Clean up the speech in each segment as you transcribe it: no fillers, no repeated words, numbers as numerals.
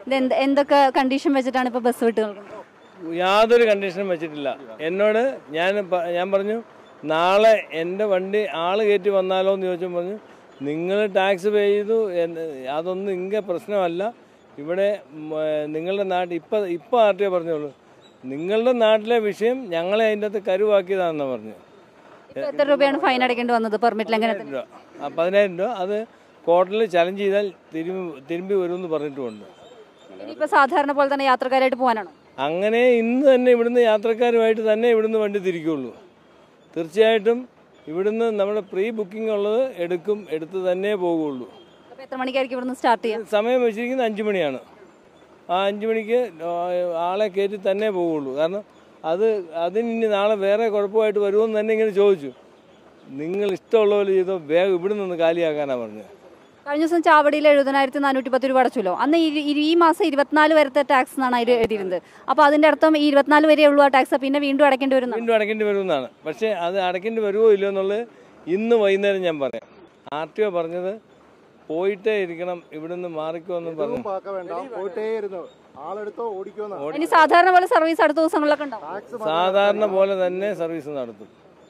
എന്തൊക്കെ കണ്ടീഷൻ വെച്ചിട്ടാണ് ഇപ്പോൾ ബസ് വിട്ട് നൽകുന്നത്? യാതൊരു കണ്ടീഷനും വെച്ചിട്ടില്ല. എന്നോട് ഞാൻ പറഞ്ഞു നാളെ എൻ്റെ വണ്ടി ആൾ കയറ്റി വന്നാലോ എന്ന് ചോദിച്ചപ്പോൾ പറഞ്ഞു നിങ്ങൾ ടാക്സ് പേ ചെയ്തു, അതൊന്നും ഇങ്ങനെ പ്രശ്നമല്ല. ഇവിടെ നിങ്ങളുടെ നാട്ടിൽ ഇപ്പോൾ ആർട്ടിയോ പറഞ്ഞോളൂ, നിങ്ങളുടെ നാട്ടിലെ വിഷയം ഞങ്ങളെ അതിൻ്റെ അകത്ത് കരുവാക്കിയതാണെന്ന് പറഞ്ഞു. എത്ര രൂപയാണ് ഫൈൻ അടയ്ക്കേണ്ടി വന്നത് പെർമിറ്റ് ലംഘനത്തിന്? 10,000 രൂപ. അത് കോർട്ടിൽ ചലഞ്ച് ചെയ്താൽ തിരുമ്പി വരുമെന്ന് പറഞ്ഞിട്ടുമുണ്ട്. ഇനിയിപ്പോൾ സാധാരണ പോലെ തന്നെ യാത്രക്കാരായിട്ട് പോകാനാണോ? അങ്ങനെ ഇന്ന് തന്നെ ഇവിടുന്ന് യാത്രക്കാരുമായിട്ട് തന്നെ ഇവിടുന്ന് വണ്ടി തിരിക്കുള്ളൂ. തീർച്ചയായിട്ടും ഇവിടുന്ന് നമ്മുടെ പ്രീ ബുക്കിംഗ് ഉള്ളത് എടുത്ത് തന്നെ പോകുള്ളൂ. എത്ര മണിക്കായിരിക്കും ഇവിടുന്ന് സ്റ്റാർട്ട് ചെയ്യാം? സമയം വെച്ചിരിക്കുന്നത് 5 മണിയാണ്. ആ 5 മണിക്ക് ആളെ കയറ്റി തന്നെ പോവുള്ളൂ. കാരണം അതിനി നാളെ വേറെ കുഴപ്പമായിട്ട് വരുമെന്ന് തന്നെ ഇങ്ങനെ ചോദിച്ചു. നിങ്ങൾ ഇഷ്ടമുള്ള പോലെ ചെയ്തോ, വേഗം ഇവിടെ നിന്ന് കാലിയാക്കാനാണ് പറഞ്ഞത്. കഴിഞ്ഞ ദിവസം ചാവടിയിൽ 70,410 രൂപ അടച്ചല്ലോ. അന്ന് ഈ മാസം 24 വരത്തെ ടാക്സ് എന്നാണ് അതിൽ എഴുതിയിരുന്നത്. അപ്പോൾ അതിൻ്റെ അർത്ഥം 24 വരെ ഉള്ളൂ ആ ടാക്സ്, പിന്നെ വീണ്ടും അടയ്ക്കേണ്ടി വരുമെന്നാണ്. പക്ഷേ അത് അടയ്ക്കേണ്ടി വരുമോ ഇല്ലയോ എന്നുള്ളത് ഇന്ന് വൈകുന്നേരം ഞാൻ പറയാം. ആർടിഒ പറഞ്ഞത് പോയിട്ടേ ഇരിക്കണം, ഇവിടുന്ന് മാറിക്കോ എന്ന് പറഞ്ഞു. ഇനി സാധാരണ പോലെ സർവീസ് അടുത്ത ദിവസങ്ങളിലൊക്കെ ഉണ്ടാവും. സാധാരണ പോലെ തന്നെ സർവീസ് നടത്തും,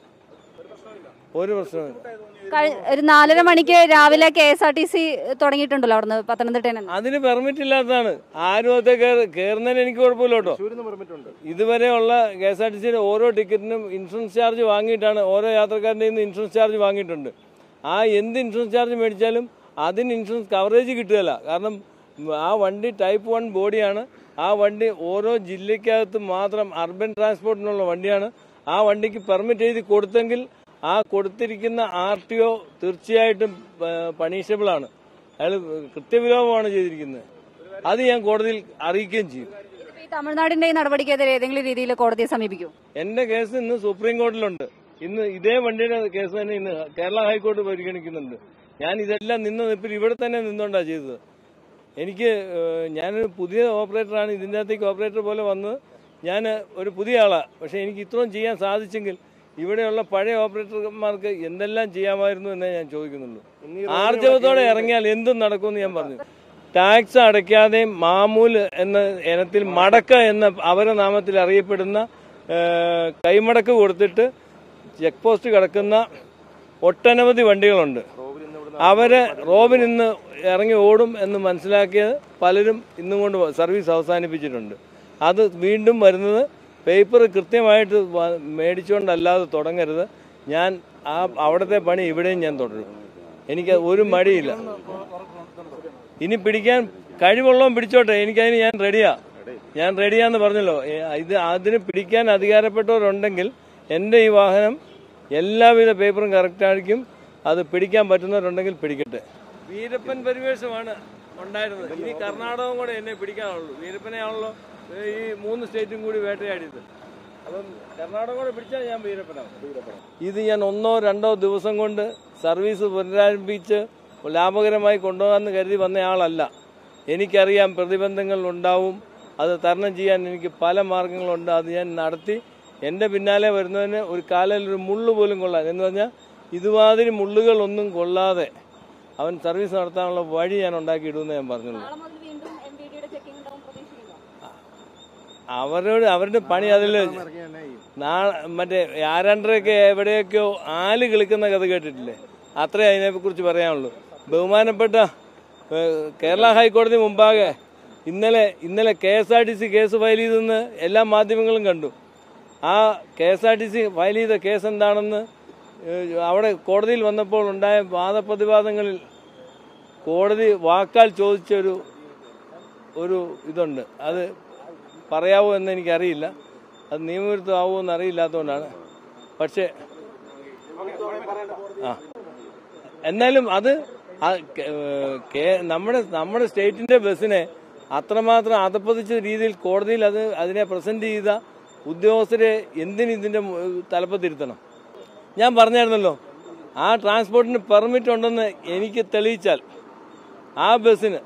ഒരു പ്രശ്നമില്ല. ഒരു 4:30 മണിക്ക് രാവിലെ KSRTC തുടങ്ങിയിട്ടുണ്ടല്ലോ അവിടുന്ന് പത്തനംതിട്ടയിൽ. അതിന് പെർമിറ്റ് ഇല്ലാത്തതാണ്. ആരും അത് കയറുന്നതിന് എനിക്ക് കുഴപ്പമില്ല കേട്ടോ. ഇതുവരെയുള്ള KSRTCയുടെ ഓരോ ടിക്കറ്റിനും ഇൻഷുറൻസ് ചാർജ് വാങ്ങിയിട്ടാണ്, ഓരോ യാത്രക്കാരൻ്റെ നിന്ന് ഇൻഷുറൻസ് ചാർജ് വാങ്ങിയിട്ടുണ്ട്. എന്ത് ഇൻഷുറൻസ് ചാർജ് മേടിച്ചാലും അതിന് ഇൻഷുറൻസ് കവറേജ് കിട്ടുകയില്ല. കാരണം ആ വണ്ടി ടൈപ്പ് 1 ബോഡിയാണ്. ആ വണ്ടി ഓരോ ജില്ലയ്ക്കകത്ത് മാത്രം അർബൻ ട്രാൻസ്പോർട്ടിനുള്ള വണ്ടിയാണ്. ആ വണ്ടിക്ക് പെർമിറ്റ് എഴുതി കൊടുത്തെങ്കിൽ ആ കൊടുത്തിരിക്കുന്ന ആർടിഒ തീർച്ചയായിട്ടും പണിഷബിളാണ്. അയാൾ കൃത്യവിലോപമാണ് ചെയ്തിരിക്കുന്നത്. അത് ഞാൻ കോടതിയിൽ അറിയിക്കുകയും ചെയ്യും. തമിഴ്നാടിന്റെ ഈ നടപടിക്കെതിരെ ഏതെങ്കിലും രീതിയിൽ കോടതിയെ സമീപിക്കും? എന്റെ കേസ് ഇന്ന് സുപ്രീം കോടതിയിലുണ്ട്. ഇന്ന് ഇതേ വണ്ടിയുടെ കേസ് തന്നെ ഇന്ന് കേരള ഹൈക്കോടതി പരിഗണിക്കുന്നുണ്ട്. ഞാൻ ഇതെല്ലാം നിപ്പിൽ ഇവിടെ തന്നെ നിന്നുകൊണ്ടാണ് ചെയ്തത്. ഞാനൊരു പുതിയ ഓപ്പറേറ്ററാണ്. ഇതിൻ്റെ അകത്തേക്ക് ഓപ്പറേറ്റർ പോലെ വന്ന് ഞാൻ ഒരു പുതിയ ആളാണ്. പക്ഷേ എനിക്ക് ഇത്രയും ചെയ്യാൻ സാധിച്ചെങ്കിൽ ഇവിടെയുള്ള പഴയ ഓപ്പറേറ്റർമാർക്ക് എന്തെല്ലാം ചെയ്യാമായിരുന്നു എന്നേ ഞാൻ ചോദിക്കുന്നുള്ളൂ. ആർജവത്തോടെ ഇറങ്ങിയാൽ എന്തും നടക്കുമെന്ന് ഞാൻ പറഞ്ഞു. ടാക്സ് അടയ്ക്കാതെ മാമൂൽ എന്ന ഇനത്തിൽ മടക്ക എന്ന അവരുടെ നാമത്തിൽ അറിയപ്പെടുന്ന കൈമടക്ക് കൊടുത്തിട്ട് ചെക്ക് പോസ്റ്റ് കിടക്കുന്ന ഒട്ടനവധി വണ്ടികളുണ്ട്. റോബിൻ ഇന്ന് ഇറങ്ങി ഓടും എന്ന് മനസ്സിലാക്കിയത് പലരും ഇന്നും കൊണ്ട് സർവീസ് അവസാനിപ്പിച്ചിട്ടുണ്ട്. അത് വീണ്ടും വരുന്നത് പേപ്പർ കൃത്യമായിട്ട് മേടിച്ചുകൊണ്ടല്ലാതെ തുടങ്ങരുത്. ഞാൻ അവിടുത്തെ പണി ഇവിടെയും ഞാൻ തുടരും. എനിക്ക് ഒരു മടിയില്ല. ഇനി പിടിക്കാൻ കഴിവുള്ളവൻ പിടിച്ചോട്ടെ, എനിക്കതിന് ഞാൻ റെഡിയാന്ന് പറഞ്ഞല്ലോ. അതിന് പിടിക്കാൻ അധികാരപ്പെട്ടവരുണ്ടെങ്കിൽ എൻ്റെ ഈ വാഹനം എല്ലാവിധ പേപ്പറും കറക്റ്റായിരിക്കും. അത് പിടിക്കാൻ പറ്റുന്നവരുണ്ടെങ്കിൽ പിടിക്കട്ടെ. വീരപ്പൻ പരിവേഷമാണ് ഉണ്ടായിരുന്നത്. ഇനി കർണാടകവും കൂടെ എന്നെ പിടിക്കാനുള്ളൂ. വീരപ്പനെയാണല്ലോ ഈ 3 സ്റ്റേറ്റും കൂടി വേട്ടയാടിയത്. അപ്പം കർണാടക കൂടെ പിടിച്ചാൽ ഞാൻ വീരപ്പനാണ്. ഇത് ഞാൻ 1-2 ദിവസം കൊണ്ട് സർവീസ് പുനരാരംഭിച്ച് ലാഭകരമായി കൊണ്ടുപോകാമെന്ന് കരുതി വന്നയാളല്ല. എനിക്കറിയാം പ്രതിബന്ധങ്ങൾ ഉണ്ടാവും. അത് തരണം ചെയ്യാൻ എനിക്ക് പല മാർഗങ്ങളുണ്ട്. അത് ഞാൻ നടത്തി. എൻ്റെ പിന്നാലെ വരുന്നതിന് ഒരു കാലിലൊരു മുള്ളു പോലും കൊള്ളാൻ, എന്ന് പറഞ്ഞാൽ ഇതുമാതിരി മുള്ളുകളൊന്നും കൊള്ളാതെ അവൻ സർവീസ് നടത്താനുള്ള വഴി ഞാൻ ഉണ്ടാക്കിയിടുമെന്ന് ഞാൻ പറഞ്ഞുള്ളൂ. അവരുടെ പണി അതിൽ മറ്റേ ആരാണ്ടരൊക്കെ എവിടെയൊക്കെയോ ആല് കളിക്കുന്ന കഥ കേട്ടിട്ടില്ലേ? അത്രേ അതിനെക്കുറിച്ച് പറയാനുള്ളൂ. ബഹുമാനപ്പെട്ട കേരള ഹൈക്കോടതി മുമ്പാകെ ഇന്നലെ KSRTC കേസ് ഫയൽ ചെയ്തെന്ന് എല്ലാ മാധ്യമങ്ങളും കണ്ടു. ആ KSRTC ഫയൽ ചെയ്ത കേസ് എന്താണെന്ന് അവിടെ കോടതിയിൽ വന്നപ്പോൾ ഉണ്ടായ വാദപ്രതിവാദങ്ങളിൽ കോടതി വാക്കാൽ ചോദിച്ചൊരു ഇതുണ്ട്. അത് പറയാവോ എന്ന് എനിക്കറിയില്ല. അത് നിയമവിരുദ്ധമാവുമോ എന്ന് അറിയില്ലാത്തതുകൊണ്ടാണ്. പക്ഷേ എന്നാലും അത് നമ്മുടെ സ്റ്റേറ്റിന്റെ ബസ്സിനെ അത്രമാത്രം അധപ്പതിച്ച രീതിയിൽ കോടതിയിൽ അതിനെ പ്രസന്റ് ചെയ്ത ഉദ്യോഗസ്ഥരെ ഇതിന്റെ തലപ്പത്തിരുത്തണം. ഞാൻ പറഞ്ഞായിരുന്നല്ലോ, ആ ട്രാൻസ്പോർട്ടിന് പെർമിറ്റ് ഉണ്ടെന്ന് എനിക്ക് തെളിയിച്ചാൽ ആ ബസ്സിന്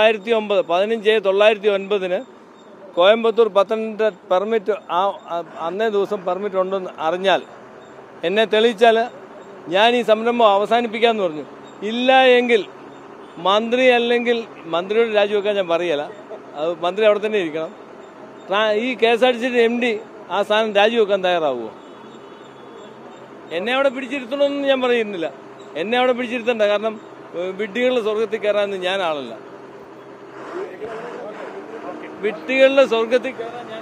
15/9/909 കോയമ്പത്തൂർ പത്തനംതിട്ട പെർമിറ്റ് അന്നേ ദിവസം പെർമിറ്റ് ഉണ്ടെന്ന് അറിഞ്ഞാൽ, എന്നെ തെളിയിച്ചാൽ ഞാൻ ഈ സംരംഭം അവസാനിപ്പിക്കാമെന്ന് പറഞ്ഞു. ഇല്ല എങ്കിൽ മന്ത്രിയോട് രാജിവെക്കാൻ ഞാൻ പറയല. അത് മന്ത്രി അവിടെ തന്നെ ഇരിക്കണം. ഈ KSRTC MD ആ സ്ഥാനം രാജിവെക്കാൻ തയ്യാറാവുമോ? എന്നെ അവിടെ പിടിച്ചിരുത്തണമെന്ന് ഞാൻ പറയുന്നില്ല. എന്നെ അവിടെ പിടിച്ചിരുത്തണ്ട. കാരണം വിഡ്ഢികളുടെ സ്വർഗത്തിൽ കയറാൻ ഞാൻ ആളല്ല. വിഡ്ഢികളുടെ സ്വർഗത്തിൽ കയറാൻ